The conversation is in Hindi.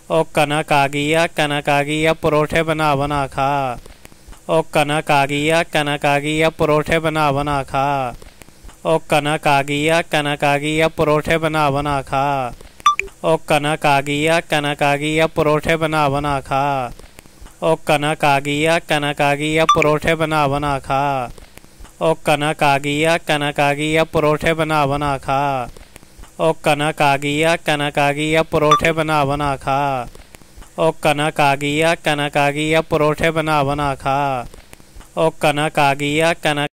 ओ कनक आ गई है परोठे बना बना खा। ओ कनक आ गई है परोठे बना बना खा। ओ कनक आ गई है परोठे बना बना खा। ओ कनक आ गई है परोठे बना बना खा। ओ कनक आ गई है परोठे बना बना खा। ओ कनक आ गई है परोठे बना बना खा। ओ कनक आ गई है परोठे बना बना खा। ओ कनक आ गई है परोठे बना बना खा। ओ कनक आ गई है